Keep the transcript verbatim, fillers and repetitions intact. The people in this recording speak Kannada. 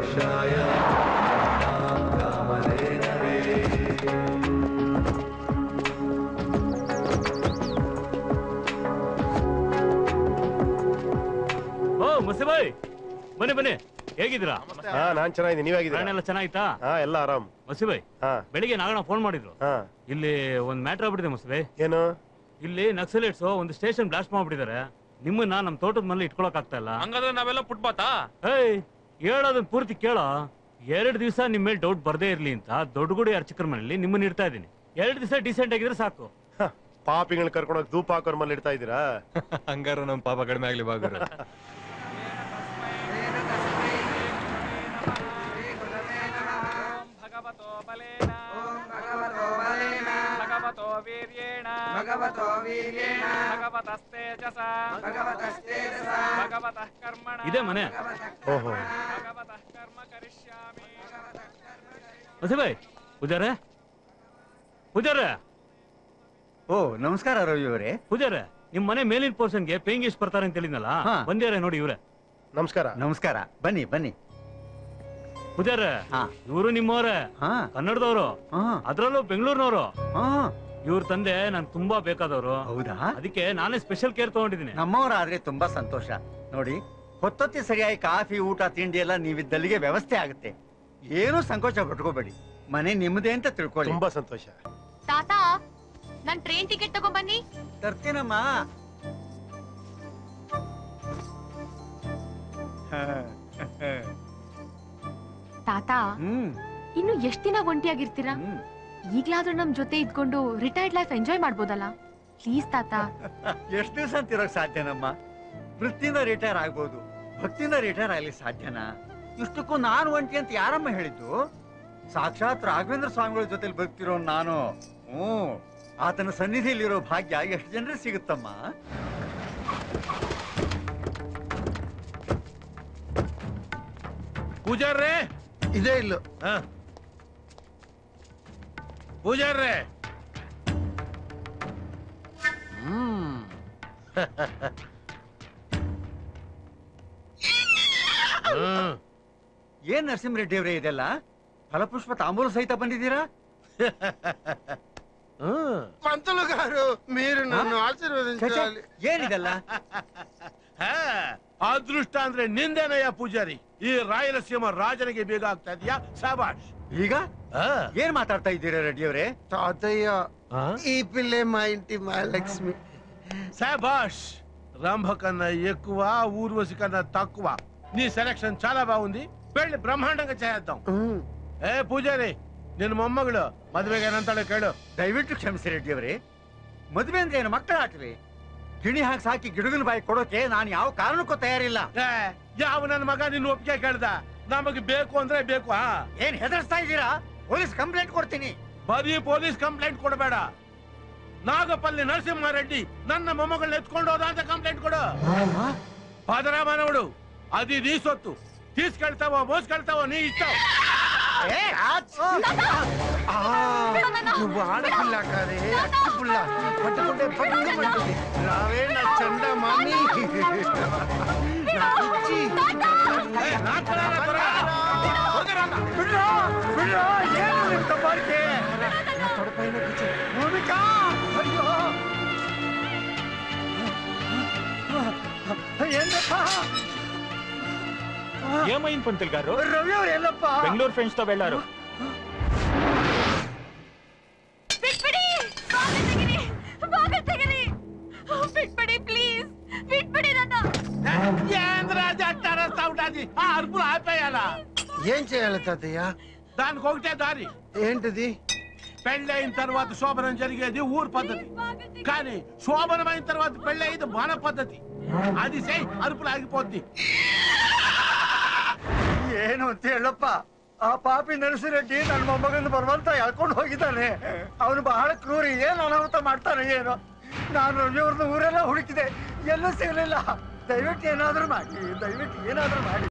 वर्षाय कामधेनवे ओ मुसे भाई बने बने ಹೇಗಿದ್ದೀರಾ? ಹಾ ನಾನ್ ಚೆನ್ನಾಗಿದ್ದೀನಿ, ನೀವಾಗಿದ್ದೀರಾ? ನಾನೆಲ್ಲ ಚೆನ್ನಾಗಿತ್ತಾ? ಹಾ ಎಲ್ಲ ಆರಾಮ್. ಮಸಿಬಾಯ್ ಬೆಳಿಗ್ಗೆ ನಾಗಣ್ಣ ಫೋನ್ ಮಾಡಿದ್ರು. ಇಲ್ಲಿ ಒಂದ್ ಮ್ಯಾಟರ್ ಆಗ್ಬಿಟ್ಟಿದೆ ಮಸಿಬಾಯ್. ಏನು? ಇಲ್ಲಿ ನಕ್ಸಲೈಟ್ಸ್ ಒಂದು ಸ್ಟೇಷನ್ ಬ್ಲಾಸ್ಟ್ ಮಾಡ್ಬಿಟ್ಟಿದ್ದಾರೆ. ನಿಮ್ಮನ್ನ ನಮ್ ತೋಟದ ಮೇಲೆ ಇಟ್ಕೊಳಕ್ ಆಗ್ತಾ ಇಲ್ಲ. ಹಂಗಾದ್ರೆ ನಾವೆಲ್ಲ ಪುಟ್ಬಾತಾ? ಏಯ್ ಹೇಳೋದನ್ನ ಪೂರ್ತಿ ಕೇಳೋ. ಎರಡ್ ದಿವಸ ನಿಮ್ ಮೇಲೆ ಡೌಟ್ ಬರ್ದೇ ಇರ್ಲಿ ಅಂತ ದೊಡ್ಡಗುಡಿ ಅರ್ಚಕರ ಮನೆಯಲ್ಲಿ ನಿಮ್ಮನ್ನ ಇಡ್ತಾ ಇದೀನಿ. ಎರಡ್ ದಿವಸ ಡಿಸೆಂಟ್ ಆಗಿದ್ರೆ ಸಾಕು. ಪಾಪಿಗಳನ್ನ ಕರ್ಕೊಂಡೋಗಿ ಧೂಪ ಹಾಕೋರ್ ಮನೇಲಿ ಇಡ್ತಾ ಇದ್ದೀರಾ? ಹಂಗಾರ ನಮ್ ಪಾಪ ಕಡಿಮೆ ಆಗ್ಲಿ ಬಾಗುರ. भगवतो वीर्येण भगवतो वीर्येण भगवतस्तेजस भगवतस्तेजस भगवतः कर्मणा इदे मने ओहो भगवतः कर्म करिष्यामि मसे भाई पूजारे पूजारे ಓ ನಮಸ್ಕಾರ ರವಿ ಅವರೇ. ಪೂಜಾರೆ ನಿಮ್ ಮನೆ ಮೇಲಿನ ಪೋರ್ಷನ್ ಗೆ ಪೇಯಿಂಗ್ ಗೆಸ್ಟ್ ಬರ್ತಾರೆ ಅಂತ ಹೇಳಿದ್ನಲ್ಲ, ಬಂದ್ಯಾರೆ ನೋಡಿ ಇವ್ರೆ. ನಮಸ್ಕಾರ. ನಮಸ್ಕಾರ, ಬನ್ನಿ ಬನ್ನಿ. ಪೂಜಾರೆ ಇವರು ನಿಮ್ಮವ್ರೆ, ಕನ್ನಡದವರು, ಅದ್ರಲ್ಲೂ ಬೆಂಗಳೂರಿನವರು. ಇವ್ರ ತಂದೆ ನನ್ ತುಂಬಾ ಬೇಕಾದವರು. ಹೌದಾ? ಅದಕ್ಕೆ ನಾನೇ ಸ್ಪೆಷಲ್ ಕೇರ್ ತಗೊಂಡಿದ್ದೀನಿ. ನಮ್ಮವರಾದ್ರೆ ತುಂಬಾ ಸಂತೋಷ. ನೋಡಿ ಹೊತ್ತೊತ್ತಿ ಸರಿಯಾಗಿ ಕಾಫಿ ಊಟ ತಿಂಡಿ ಎಲ್ಲ ನೀವಿದ್ದಲ್ಲಿಗೆ ವ್ಯವಸ್ಥೆ ಆಗುತ್ತೆ. ಏನು ಸಂಕೋಚ ಪಟ್ಕೋಬೇಡಿ, ಮನೆ ನಿಮ್ಮದೇ ಅಂತ ತಿಳ್ಕೊಳ್ಳಿ. ತುಂಬಾ ಸಂತೋಷ. ತಾತ ನನ್ ಟ್ರೈನ್ ಟಿಕೆಟ್ ತಗೋ ಬನ್ನಿ. ತರ್ತೀನಮ್ಮ. ತಾತ ಇನ್ನು ಎಷ್ಟ್ ದಿನ ಒಂಟಿಯಾಗಿರ್ತೀರಾ? ಈಗ್ಲಾದ್ರೂ ನಮ್ ಜೊತೆ ಇದ್ಕೊಂಡು ರಿಟೈರ್ಡ್ ಲೈಫ್ ಎಂಜಾಯ್ ಮಾಡ್ಬೋದಲ್ಲ ಪ್ಲೀಸ್ ತಾತ. ಎಷ್ಟು ದಿವಸ ಅಂತ ಇರೋಕ್ ಸಾಧ್ಯನಮ್ಮ? ವೃತ್ತಿಯಿಂದ ರಿಟೈರ್ ಆಗ್ಬೋದು, ಭಕ್ತಿಯಿಂದ ರಿಟೈರ್ ಆಗ್ಲಿ ಸಾಧ್ಯನಾ? ಇಷ್ಟಕ್ಕೂ ನಾನು ಒಂಟಿ ಅಂತ ಯಾರಮ್ಮ ಹೇಳಿದ್ದು? ಸಾಕ್ಷಾತ್ ರಾಘವೇಂದ್ರ ಸ್ವಾಮಿಗಳ ಜೊತೆಲಿ ಬದುಕ್ತಿರೋ ನಾನು. ಹ್ಮ್ ಆತನ ಸನ್ನಿಧಿಯಲ್ಲಿರೋ ಭಾಗ್ಯ ಎಷ್ಟು ಜನರಿಗೆ ಸಿಗುತ್ತಮ್ಮ? ಪೂಜಾರ್ರೆ ಇದೇ ಇಲ್ಲ. ಪೂಜಾರ್ರೆ ಹ್ಮ್ ಏನ್ ನರಸಿಂಹರೆಡ್ಡಿ ಅವರೇ ಇದೆಲ್ಲ? ಫಲಪುಷ್ಪ ತಾಂಬೂಲ ಸಹಿತ ಬಂದಿದ್ದೀರಾ? పంతులు గారు మీరు నన్ను ఆశీర్వదించాలి. ಏನಿದೆಲ್ಲ? ಅದೃಷ್ಟ ಅಂದ್ರೆ ನಿಂದೇನಯ್ಯ ಪೂಜಾರಿ. ಈ ರಾಯಲಸೀಮ ರಾಜನಿಗೆ ಬೇಗ ಆಗ್ತಾ ಇದೆಯಾ? ಸಾಬಾಷ್. ಈಗ ಏನ್ ಮಾತಾಡ್ತಾ ಇದ್ದೀರಾ ರೆಡ್ಡಿ ಅವರೇ? తాతయ్య ఈ పిల్లే మా ఇంటి మహాలక్ష్మి. సాబాష్. రంభ కన్నా ఎక్కువ, ఊర్వశి కన్నా తక్కువ. నీ సెలక్షన్ చాలా బాగుంది. పెళ్లి బ్రహ్మాండంగా చేద్దాం. ఏ పూజారి ನಿನ್ನ ಮೊಮ್ಮಗಳು ಮದುವೆಗೆ ಏನಂತಾಳೆ ಕೇಳು. ದಯವಿಟ್ಟು ಕ್ಷಮಿಸಿ ರೆಡ್ಡಿ ಅವರೇ, ಮದುವೆ ಅಂದ್ರೆ ಏನು ಮಕ್ಕಳ ಆಟವೇ? ಗಿಣಿ ಹಾಕಿ ಸಾಕಿ ಗಿಡಗನ ಬಾಯಿ ಕೊಡೋಕೆ ನಾನು ಯಾವ ಕಾರಣಕ್ಕೂ ತಯಾರಿಲ್ಲ. ಯಾವ ನನ್ನ ಮಗ ನಿನ್ನ ಒಪ್ಪಿಗೆ ಕೇಳ್ದ? ನಮಗೆ ಬೇಕು ಅಂದ್ರೆ ಬೇಕು. ಹಾ ಏನ್ ಹೆದರ್ಸ್ತಾ ಇದ್ದೀರಾ? ಪೊಲೀಸ್ ಕಂಪ್ಲೇಂಟ್ ಕೊಡ್ತೀನಿ. ಬರೀ ಪೊಲೀಸ್ ಕಂಪ್ಲೇಂಟ್ ಕೊಡಬೇಡ, ನಾಗಪಲ್ಲಿ ನರಸಿಂಹಾರೆಡ್ಡಿ ನನ್ನ ಮೊಮ್ಮಗಳನ್ನ ಎತ್ಕೊಂಡು ಹೋದ ಅಂತ ಕಂಪ್ಲೇಂಟ್ ಕೊಡು. ಪದರಾಮನವಳು ಅದು ನೀ ಸೊತ್ತು, ತೀಸ್ಕೊಳ್ತಾವೋ ಮೋಸ್ಕೊಳ್ತಾವೋ ನೀ ಇಷ್ಟ. నువ్వు ఆడపిల్ల కాదే, అట్టుపుల్ల పట్టుకుంటే పట్టుకుంటుంది. రావే నా చండ మామి. ఏమైంది పంతులు గారు? రవి ఎవరు ఎల్లప్ప బెంగళూరు ఫ్రెండ్స్ తో వెళ్ళారు. అరుపులు ఆపేయాలా? ఏం చేయాలి తాతయ్య? దానికి ఒకటే దారి. ఏంటిది? పెళ్ళైన తర్వాత శోభనం జరిగేది ఊరు పద్ధతి, కానీ శోభనమైన తర్వాత పెళ్ళయ్యేది మన పద్ధతి. అది సై అరుపులు ఆగిపోద్ది. ಏನು ಅಂತ ಹೇಳಪ್ಪ? ಆ ಪಾಪಿ ನರಸಿರೆಡ್ಡಿ ನನ್ನ ಮೊಮ್ಮಗನ ಬರುವಂತ ಎಳ್ಕೊಂಡು ಹೋಗಿದ್ದಾನೆ. ಅವನು ಬಹಳ ಕ್ರೂರಿ. ಏನು ಅನಾಹುತ ಮಾಡ್ತಾನೆ ಏನೋ. ನಾನು ರವಿಯವ್ರನ್ನ ಊರೆಲ್ಲ ಹುಡುಕಿದೆ, ಎಲ್ಲೂ ಸಿಗಲಿಲ್ಲ. ದಯವಿಟ್ಟು ಏನಾದ್ರೂ ಮಾಡಿ, ದಯವಿಟ್ಟು ಏನಾದ್ರೂ ಮಾಡಿ.